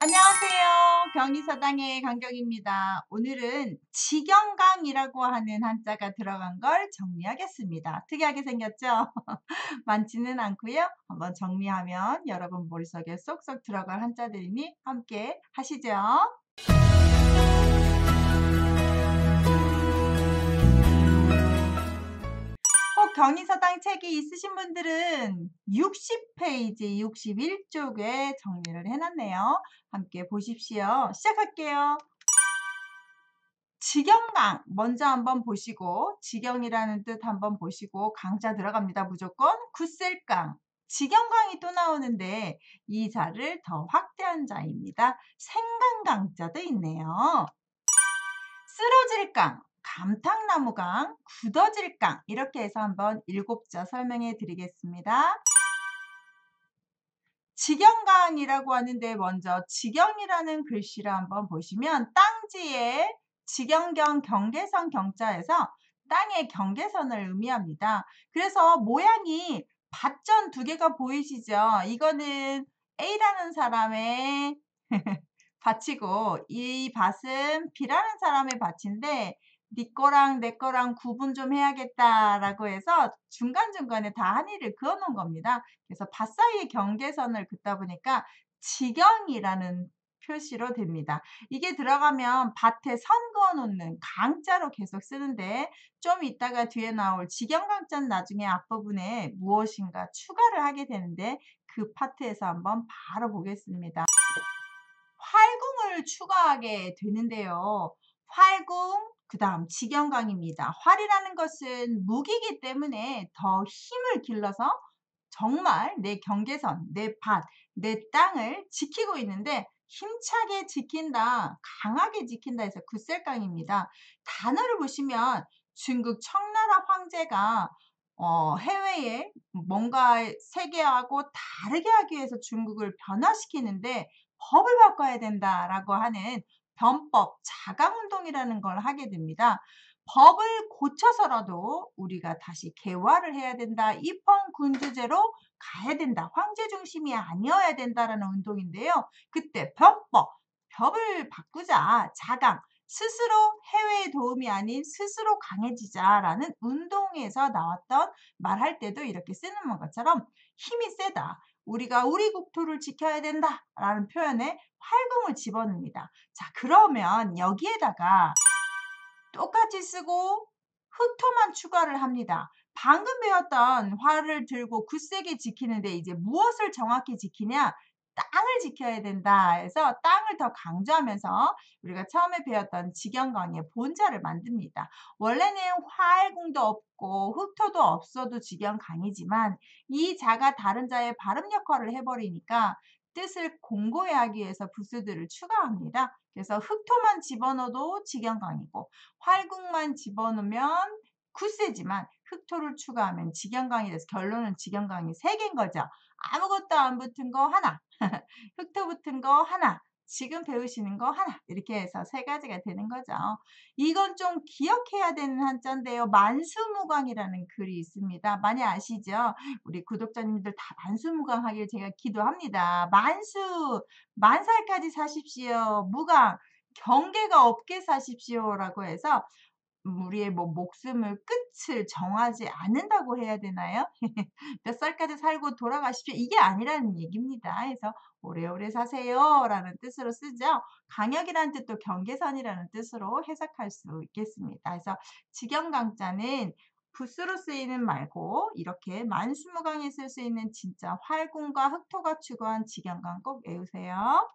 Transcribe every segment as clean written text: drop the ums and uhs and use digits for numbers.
안녕하세요. 경리사당의 강경입니다. 오늘은 직영강이라고 하는 한자가 들어간 걸 정리하겠습니다. 특이하게 생겼죠? 많지는 않고요. 한번 정리하면 여러분 머릿속에 쏙쏙 들어갈 한자들이니 함께 하시죠. 꼭 경리사당 책이 있으신 분들은 60페이지, 61쪽에 정리를 해놨네요. 함께 보십시오. 시작할게요. 직영강 먼저 한번 보시고, 직영이라는 뜻 한번 보시고, 강자 들어갑니다. 무조건. 굳셀강. 직영강이 또 나오는데 이 자를 더 확대한 자입니다. 생강강자도 있네요. 쓰러질강, 감탕나무강, 굳어질강, 이렇게 해서 한번 7자 설명해 드리겠습니다. 직영강이라고 하는데 먼저 직영이라는 글씨를 한번 보시면 땅지에 직영경 경계선 경자에서 땅의 경계선을 의미합니다. 그래서 모양이 밭전 두 개가 보이시죠? 이거는 A라는 사람의 밭이고 이 밭은 B라는 사람의 밭인데 네 거랑 내 거랑 구분 좀 해야겠다라고 해서 중간중간에 다 한의를 그어 놓은 겁니다. 그래서 밭 사이의 경계선을 긋다 보니까 직영이라는 표시로 됩니다. 이게 들어가면 밭에 선 그어 놓는 강자로 계속 쓰는데 좀 이따가 뒤에 나올 직영강자는 나중에 앞부분에 무엇인가 추가를 하게 되는데 그 파트에서 한번 바로 보겠습니다. 활궁을 추가하게 되는데요. 활궁, 그 다음 직영강입니다. 활이라는 것은 무기이기 때문에 더 힘을 길러서 정말 내 경계선, 내 밭, 내 땅을 지키고 있는데 힘차게 지킨다, 강하게 지킨다 해서 굳셀강입니다. 단어를 보시면 중국 청나라 황제가 해외에 뭔가 세계하고 다르게 하기 위해서 중국을 변화시키는데 법을 바꿔야 된다라고 하는 변법, 자강운동이라는 걸 하게 됩니다. 법을 고쳐서라도 우리가 다시 개화를 해야 된다. 입헌군주제로 가야 된다. 황제 중심이 아니어야 된다라는 운동인데요. 그때 변법, 법을 바꾸자. 자강, 스스로 해외의 도움이 아닌 스스로 강해지자라는 운동에서 나왔던 말할 때도 이렇게 쓰는 것처럼 힘이 세다. 우리가 우리 국토를 지켜야 된다라는 표현에 활궁을 집어넣습니다. 자, 그러면 여기에다가 똑같이 쓰고 흑토만 추가를 합니다. 방금 배웠던 활을 들고 굳세게 지키는데 이제 무엇을 정확히 지키냐? 땅을 지켜야 된다 해서 땅을 더 강조하면서 우리가 처음에 배웠던 직영강의 본자를 만듭니다. 원래는 활궁도 없고 흑토도 없어도 직영강이지만 이 자가 다른 자의 발음 역할을 해버리니까 뜻을 공고히 하기 위해서 부수들을 추가합니다. 그래서 흑토만 집어넣어도 직영강이고 활궁만 집어넣으면 굳세지만 흑토를 추가하면 직영강이 돼서 결론은 직영강이 3개인 거죠. 아무것도 안 붙은 거 하나, 흑토 붙은 거 하나, 지금 배우시는 거 하나, 이렇게 해서 3가지가 되는 거죠. 이건 좀 기억해야 되는 한자인데요. 만수무강이라는 글이 있습니다. 많이 아시죠? 우리 구독자님들 다 만수무강하길 제가 기도합니다. 만수, 만살까지 사십시오. 무강, 경계가 없게 사십시오라고 해서 우리의 목숨을 끝을 정하지 않는다고 해야 되나요? 몇 살까지 살고 돌아가십시오. 이게 아니라는 얘기입니다. 그래서 오래오래 사세요라는 뜻으로 쓰죠. 강역이라는 뜻도 경계선이라는 뜻으로 해석할 수 있겠습니다. 그래서 직영강자는 붓으로 쓰이는 말고 이렇게 만수무강에 쓸 수 있는 진짜 활궁과 흑토가 추구한 직영강 꼭 외우세요.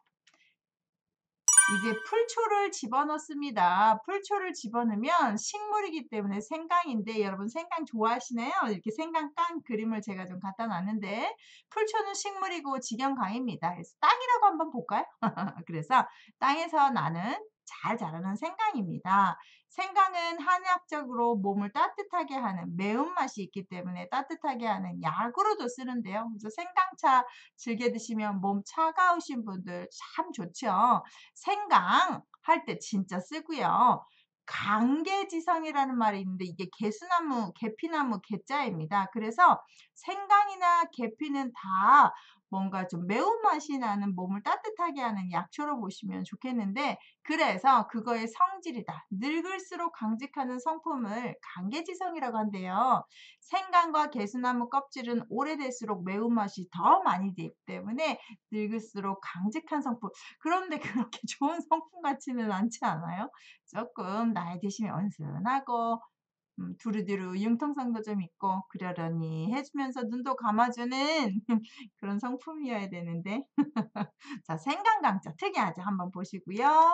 이제 풀초를 집어넣습니다. 풀초를 집어넣으면 식물이기 때문에 생강인데 여러분 생강 좋아하시나요? 이렇게 생강 깐 그림을 제가 좀 갖다 놨는데 풀초는 식물이고 직영강입니다. 그래서 땅이라고 한번 볼까요? 그래서 땅에서 나는 잘 자라는 생강입니다. 생강은 한의학적으로 몸을 따뜻하게 하는 매운맛이 있기 때문에 따뜻하게 하는 약으로도 쓰는데요. 그래서 생강차 즐겨 드시면 몸 차가우신 분들 참 좋죠. 생강 할 때 진짜 쓰고요. 강계지성이라는 말이 있는데 이게 개수나무, 계피나무 개자입니다. 그래서 생강이나 계피는 다 뭔가 좀 매운맛이 나는 몸을 따뜻하게 하는 약초로 보시면 좋겠는데 그래서 그거의 성질이다. 늙을수록 강직하는 성품을 강계지성이라고 한대요. 생강과 개수나무 껍질은 오래될수록 매운맛이 더 많이 되기 때문에 늙을수록 강직한 성품. 그런데 그렇게 좋은 성품 같지는 않지 않아요? 조금 나이 드시면 온순하고 두루두루 융통성도 좀 있고 그러려니 해 주면서 눈도 감아 주는 그런 성품이어야 되는데. 자, 생강강자 특이하죠? 한번 보시고요.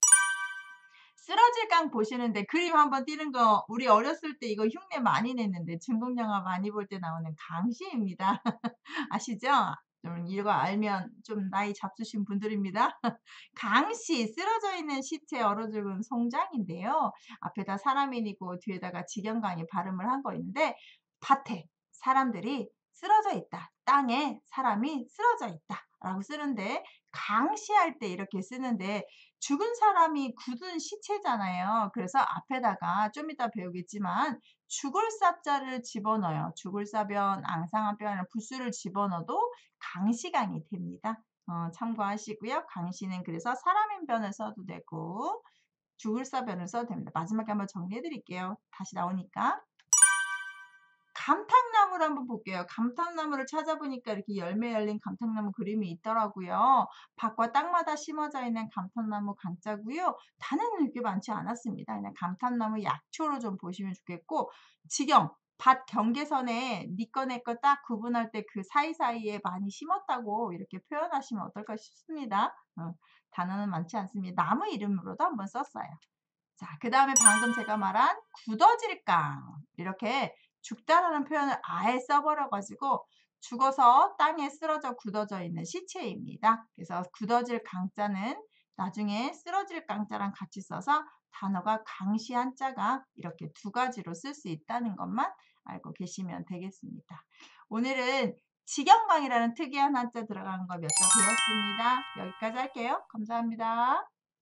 쓰러질 강 보시는데 그림 한번 띄는 거 우리 어렸을 때 이거 흉내 많이 냈는데 중국 영화 많이 볼 때 나오는 강시입니다. 아시죠? 좀 이거 알면 좀 나이 잡수신 분들입니다. 강시 쓰러져 있는 시체 얼어 죽은 송장인데요. 앞에다 사람인이고 뒤에다가 직영강이 발음을 한 거 있는데 밭에 사람들이 쓰러져 있다. 땅에 사람이 쓰러져 있다라고 쓰는데 강시할 때 이렇게 쓰는데 죽은 사람이 굳은 시체잖아요. 그래서 앞에다가 좀 이따 배우겠지만 죽을 사자를 집어넣어요. 죽을 사변, 앙상한 뼈에는 부수를 집어넣어도 강시강이 됩니다. 참고하시고요. 강시는 그래서 사람인 변을 써도 되고 죽을 사변을 써도 됩니다. 마지막에 한번 정리해 드릴게요. 다시 나오니까. 감탕나무를 한번 볼게요. 감탕나무를 찾아보니까 이렇게 열매 열린 감탕나무 그림이 있더라고요. 밭과 땅마다 심어져 있는 감탄나무 강자고요. 단에는 그렇게 많지 않았습니다. 그냥 감탄나무 약초로 좀 보시면 좋겠고 지경, 밭 경계선에 니 거 내 거 딱 구분할 때 그 사이사이에 많이 심었다고 이렇게 표현하시면 어떨까 싶습니다. 단어는 많지 않습니다. 나무 이름으로도 한번 썼어요. 자, 그다음에 방금 제가 말한 굳어질강. 이렇게 죽다라는 표현을 아예 써버려 가지고 죽어서 땅에 쓰러져 굳어져 있는 시체입니다. 그래서 굳어질 강자는 나중에 쓰러질 강자랑 같이 써서 단어가 강시 한자가 이렇게 두 가지로 쓸 수 있다는 것만 알고 계시면 되겠습니다. 오늘은 직영강이라는 특이한 한자 들어간 거 몇 자 배웠습니다. 여기까지 할게요. 감사합니다.